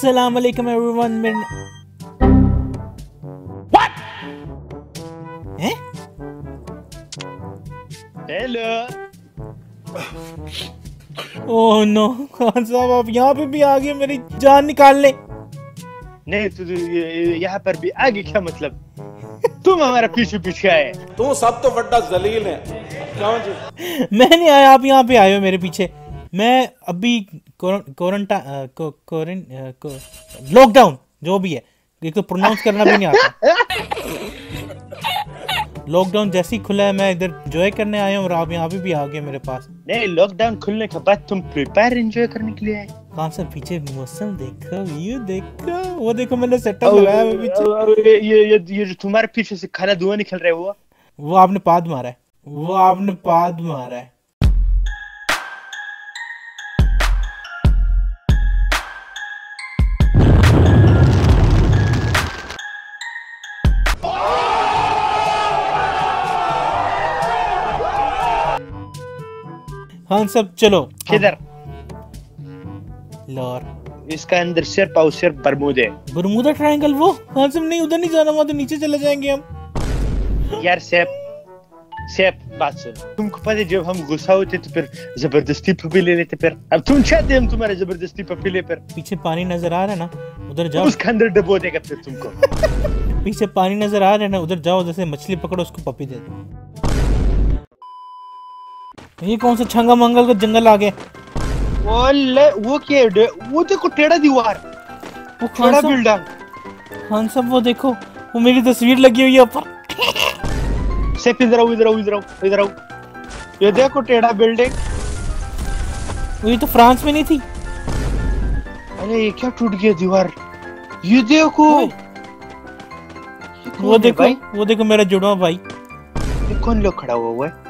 अस्सलाम वालेकुम everyone. What हैं? हेलो। ओह नो खान साहब, आप यहाँ पे भी आ गए मेरी जान निकालने। नहीं तो यहाँ पर भी आगे क्या मतलब? तुम हमारा पीछे पीछे आए। तू सब तो बड़ा जलील है। क्यों जी? मैं नहीं आया, आप यहाँ पे आए हो मेरे पीछे। मैं अभी लॉकडाउन जो भी है, एक तो प्रोनाउंस करना भी नहीं आता। लॉकडाउन जैसे ही खुला है मैं इधर एंजॉय करने आया हूँ और आप यहाँ पे भी आ गए मेरे पास। नहीं, लॉकडाउन खुलने के बाद तुम फ्री फायर एंजॉय करने के लिए आए। कहाँ से? पीछे मौसम देखो, व्यू देखो, वो देखो मैंने सेटअप लगाया है पीछे। ये जो तुम्हारे पीछे से खाना धुआं निकल रहा है वो आपने पाद मारा है, वो आपने पाद मारा है। हाँ सब चलो। किधर? लोर इसका अंदर सिर्फ और सिर्फ बरमूदे। Bermuda triangle. वो हाँ सब नहीं, उधर नहीं जाना, वहां तो नीचे चले जाएंगे हम। यार सेफ बात सुन। तुमको पता है जब हम गुस्सा होते तो फिर जबरदस्ती पपी ले लेते। फिर अब तुम चाहते हम तुम्हारे जबरदस्ती पपी ले। फिर पीछे पानी नजर आ रहा है ना, उधर जाओ। उसके अंदर डबो देगा फिर तुमको। पीछे पानी नजर आ रहा है ना, उधर जाओ, जैसे मछली पकड़ो उसको पपी दे दो। ये कौन सा छंगा मंगल का जंगल आ गया? वो क्या है? वो देखो टेढ़ा दीवार, वो टेढ़ा बिल्डिंग। हाँ सब वो देखो, वो मेरी तस्वीर लगी हुई है ऊपर। सिर्फ इधर आओ, इधर आओ, इधर आओ, इधर आओ। ये देखो टेढ़ा बिल्डिंग। वो ये तो फ्रांस में नहीं थी। अरे ये क्या टूट गया दीवार? ये देखो, वो देखो भाई, वो देखो मेरा जुड़वा भाई। ये कौन लोग खड़ा हुआ है?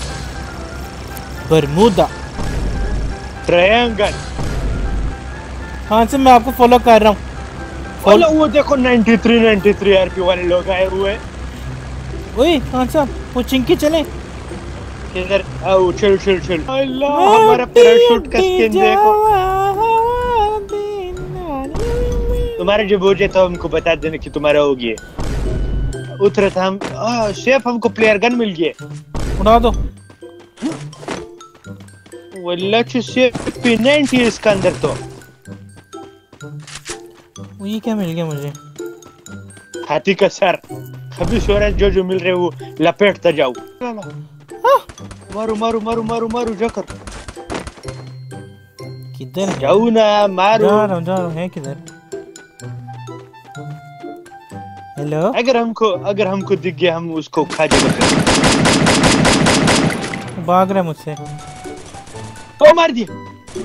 Bermuda Triangle. हाँ से मैं आपको फॉलो कर रहा हूँ। वो देखो 93 आरपी वाले लोग आए हुए। ओए खान साहब, वो चिंकी चले। किधर? आओ चल चल चल। अल्लाह, हमारा पैराशूट का स्किन देखो। तुम्हारे जब हो जाए तो हमको बता देना कि तुम्हारा हो गया। उतरे था हम। शेफ हमको प्लेयर गन मिल गया। उड़ा दो। वल्लाह शेफ P90 इसका अंदर तो। ये क्या मिल गया मुझे? हाथी का सर। अभी सूरज जो मिल रहे वो लपेटता जाओ। मारो मारो मारो मारो मारो जाकर। किधर जाओ ना, मारो। जा रहा हूँ। है किधर? हेलो। अगर हमको दिख गया हम उसको खा जाएंगे। भाग रहा है मुझसे। तो मार दिया।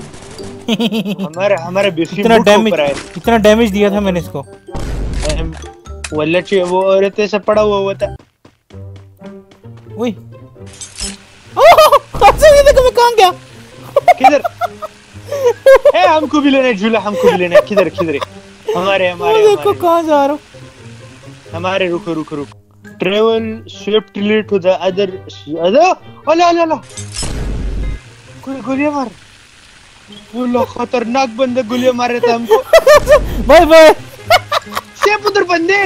हमारे इतना डैमेज दिया था मैंने इसको। वल्लची वो औरत ऐसा पड़ा हुआ था। ओए ये देखो मैं कहाँ गया। किधर? हमको भी लेना है झूला, हमको भी लेना है। किधर किधर? हमारे देखो कहाँ जा रहा हूँ। हमारे रुको। Travel swiftly to the other. अला गोलियां मार। वो लोग खतरनाक बंदे गोलियां मार रहे थे हमको। Bye bye. सेफ उधर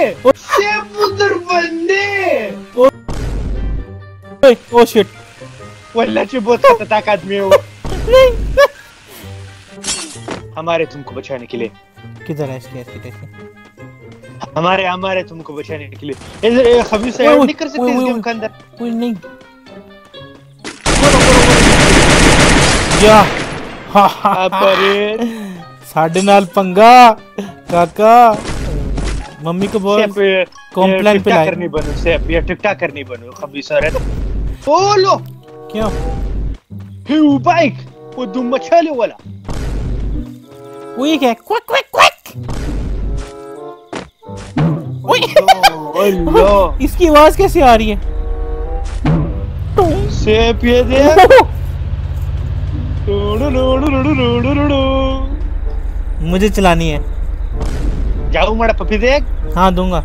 बंदे। Oh shit. वल्लाह से बहुत खतरनाक आदमी है वो। हमारे तुमको बचाने के लिए। किधर है इसके? हमारे तुमको बचाने के लिए। इधर खबीस है, नहीं कर सकते इस गेम के अंदर। कोई नहीं। जा। साढ़े नाल पंगा काका। मम्मी को बोल कॉम्प्लेन पे लाए। करनी बनो सेफ, ये टिकटॉक करनी बनो खबीस औरत। ओ लो क्यों? वो बाइक, वो दुम मचाले वाला। वो ये क्या? क्विक। इसकी आवाज कैसे आ रही है? सेफ ये दे। मुझे चलानी है। जाओ मारा पपी देख। हाँ दूंगा।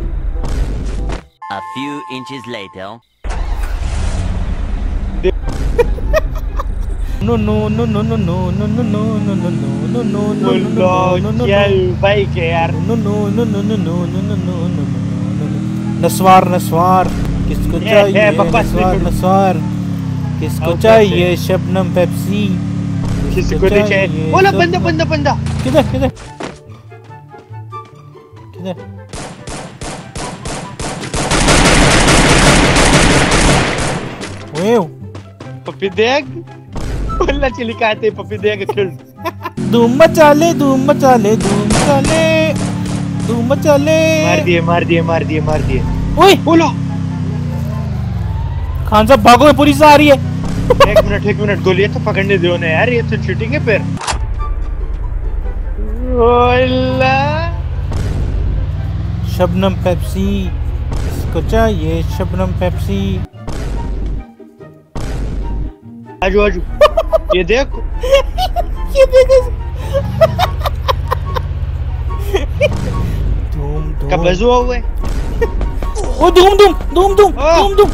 A few inches later. No no no no no no no no no no no no no no no no क्या बाइक है यार। No no no no no no no no no no नस्वार नस्वार किसको चाहिए नस्वार नस्वार किसको चाहिए शबनम पेप्सी किसको चाहिए। बोला बंदा बंदा बंदा किधर किधर किधर ओए पप्पी देख बोला चिली खाते पप्पी देख खेल। धूम मचा ले धूम मचा ले धूम मचा ले धूम मचा ले। मार दिए मार दिए मार दिए मार दिए। ओए बोलो खान साहब भागो पुलिस आ रही है। एक मिनट गोली तो पकड़ने दो ना यार, ये तो चीटिंग है फिर। ओला शबनम पेप्सी किसको चाहिए शबनम पेप्सी। आजू आजू ये देखो ये देखो धूम धूम कब बजू हुए। ओ धूम धूम धूम धूम धूम धूम।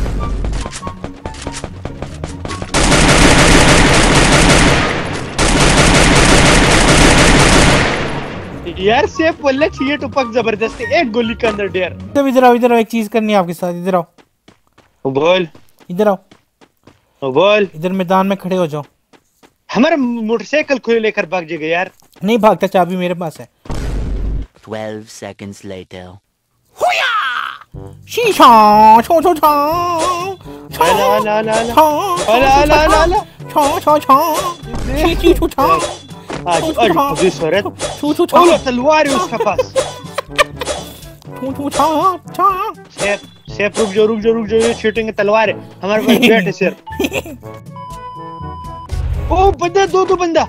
यार सेफ बोलना चाहिए टुपक जबरदस्ती एक गोली के अंदर डेर। इधर आओ एक चीज करनी है आपके साथ। इधर आओ बोल इधर आओ बोल। इधर मैदान में खड़े हो जाओ। हमारा मोटरसाइकिल को लेकर भाग जाएगा यार। नहीं भागता, चाबी मेरे पास है। 12 seconds later. शीशा छो छो छा ला ला ला ला ला ला ला ला छा छा छा शी शी छू छा आज पुलिस औरत छू छू छा। बोलो तलवार है उसके पास। छू छू छा छा। सेफ रुक जाओ ये चीटिंग है तलवार है हमारे पास बैट है सर। ओ बंदा दो बंदा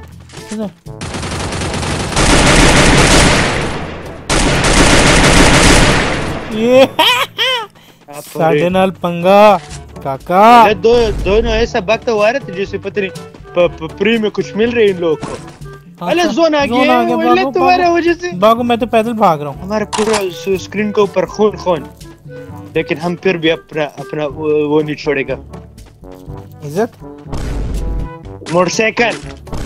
ये साढ़े नाल पंगा काका। दोनों ऐसा वक्त हुआ रहा जैसे पता नहीं फ्री में कुछ मिल रही इन लोगों को। अरे जोन आ गया तुम्हारे वजह से। भागो मैं तो पैदल भाग रहा हूँ। हमारे पूरा स्क्रीन के ऊपर खून लेकिन हम फिर भी अपना वो नहीं छोड़ेगा। इज्जत मोटरसाइकिल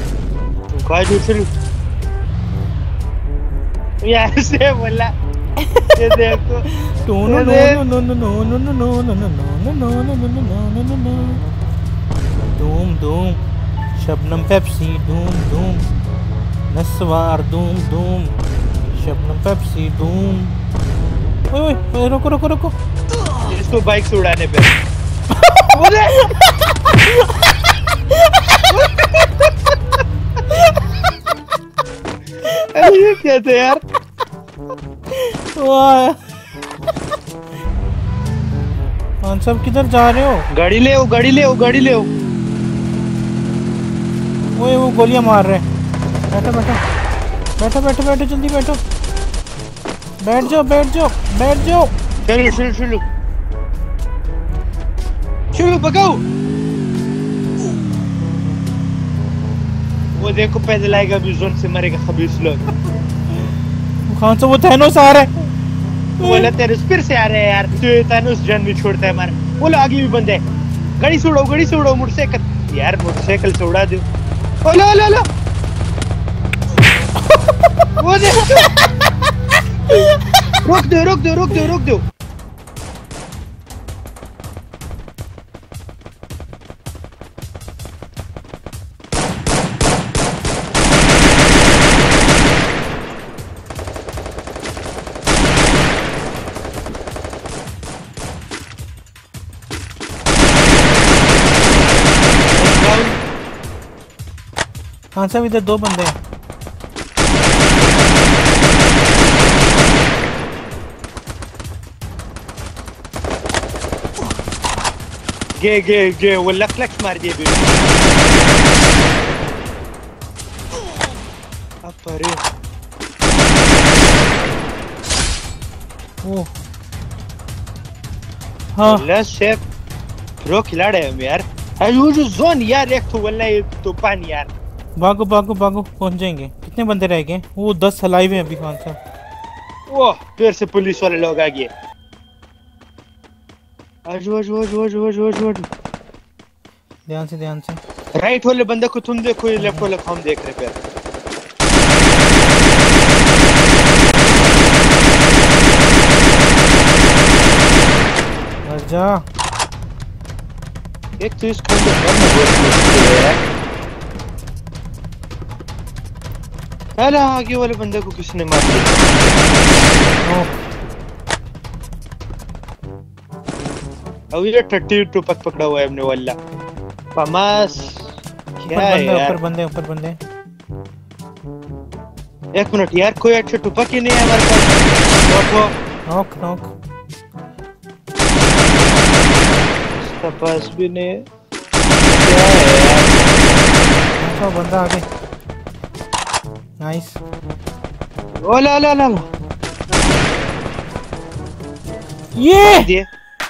यार से बोला ये देखो no no no no no no no no no no no no no no no no no धूम धूम शबनम पेप्सी धूम धूम नस्वार धूम धूम शबनम पेप्सी धूम। ओए रुको रुको रुको इसको बाइक से उड़ाने पे। अरे ये क्या था यार। कौन सब किधर जा रहे हो। गाड़ी ले आओ। वो गोलियां मार रहे हैं। बैठो जल्दी बैठो। बैठ जाओ। चलो पकाओ। वो देखो पैदल आएगा अभी जोन से मरेगा खबीस लोग। कौन सा वो थैनोस आ रहा है। बोला तेरे फिर से आ रहे हैं यार। तो थैनोस जान नहीं छोड़ता है हमारा। बोलो आगे भी बंदे गाड़ी से उड़ाओ मोटरसाइकिल यार मोटरसाइकिल से उड़ा दो। ओला वो देखो रोक दो। हाँ साहब इधर दो बंदे हैं। गे वो लक्स मार दिए अरे ओ हाँ शेफ रो खिलाड़े हम यार। जो जोन यार एक तो वल्लाही तूफान यार। भागो पहुंच जाएंगे। कितने बंदे रह गए। वो 10 लाइव हैं अभी खान साहब। वो फिर से पुलिस वाले लोग आ गए। आजू ध्यान से राइट वाले बंदे को तुम देखो, ये लेफ्ट वाले को हम देख रहे पे। मर जा। एक तो इसको पहले आगे वाले बंदे को किसने मार दिया? अब ये टट्टी टुपक पकड़ा हुआ है हमने वाला पमास। क्या है यार? ऊपर बंदे। एक मिनट यार, कोई अच्छा टुपक ही नहीं है हमारे पास। नॉक इसका पास भी नहीं है। क्या है यार? अच्छा बंदा आगे। नाइस। ओ ला ये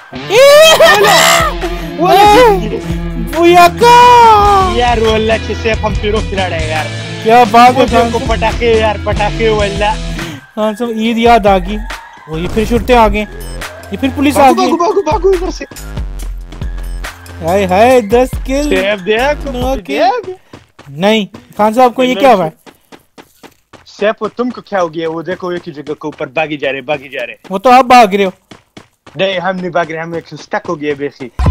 बुयाका यार वल्ला से हम फिरो खिलाड़ा है यार। क्या बात है को पटाखे वल्ला। हाँ सब ईद याद आ गई। वो ये फिर छुट्टे आ गए, ये फिर पुलिस आ गई। भागो इधर से। हाय 10 किल। सेव दे नहीं खान साहब को ये क्या हुआ है? सेफ तुमको क्या हो गया? वो देखो एक ही जगह के ऊपर भागी जा रहे। वो तो आप भाग रहे हो। नहीं हम नहीं भाग रहे, हम एक स्टक हो गए बेसी।